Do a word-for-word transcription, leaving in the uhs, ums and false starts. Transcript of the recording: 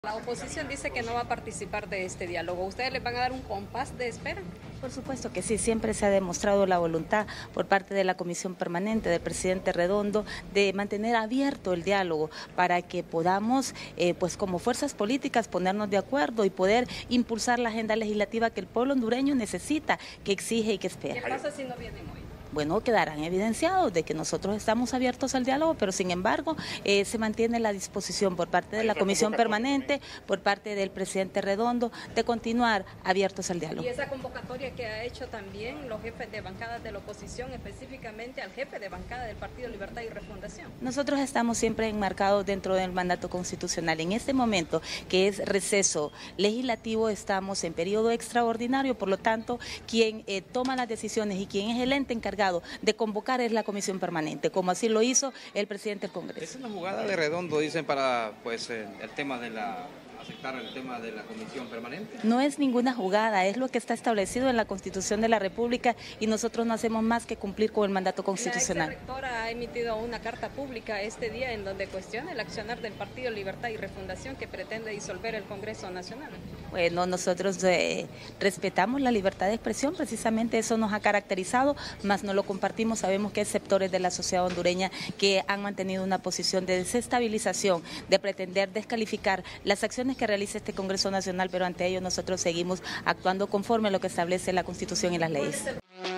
La oposición dice que no va a participar de este diálogo. ¿Ustedes les van a dar un compás de espera? Por supuesto que sí, siempre se ha demostrado la voluntad por parte de la Comisión Permanente, del presidente Redondo, de mantener abierto el diálogo para que podamos, eh, pues como fuerzas políticas, ponernos de acuerdo y poder impulsar la agenda legislativa que el pueblo hondureño necesita, que exige y que espera. ¿Qué pasa si no vienen hoy? Bueno, quedarán evidenciados de que nosotros estamos abiertos al diálogo, pero sin embargo eh, se mantiene la disposición por parte de la Comisión Permanente, por parte del presidente Redondo, de continuar abiertos al diálogo. Y esa convocatoria que ha hecho también los jefes de bancadas de la oposición, específicamente al jefe de bancada del Partido Libertad y Refundación. Nosotros estamos siempre enmarcados dentro del mandato constitucional. En este momento, que es receso legislativo, estamos en periodo extraordinario, por lo tanto, quien eh, toma las decisiones y quien es el ente encargado de convocar es la Comisión Permanente, como así lo hizo el presidente del Congreso. Es una jugada de Redondo, dicen, para pues el, el tema de la... aceptar el tema de la Comisión Permanente. No es ninguna jugada, es lo que está establecido en la Constitución de la República y nosotros no hacemos más que cumplir con el mandato constitucional. La exrectora ha emitido una carta pública este día en donde cuestiona el accionar del Partido Libertad y Refundación que pretende disolver el Congreso Nacional. Bueno, nosotros eh, respetamos la libertad de expresión, precisamente eso nos ha caracterizado, más no lo compartimos, sabemos que hay sectores de la sociedad hondureña que han mantenido una posición de desestabilización, de pretender descalificar las acciones que realiza este Congreso Nacional, pero ante ello nosotros seguimos actuando conforme a lo que establece la Constitución y las leyes.